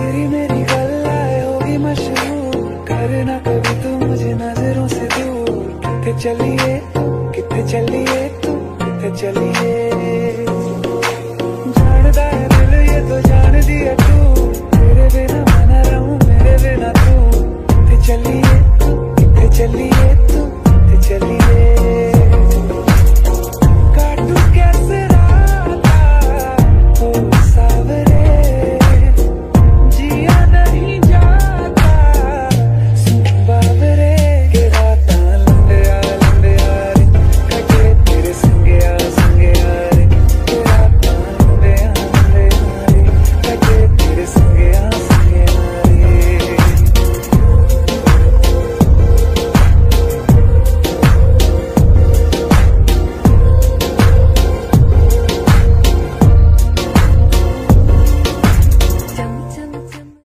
तेरी मेरी गल्लाए होगी मशहूर, करना कभी तू मुझे नजरों से दूर। किथे चलिए तू, किथे चलिए तू, किथे चलिए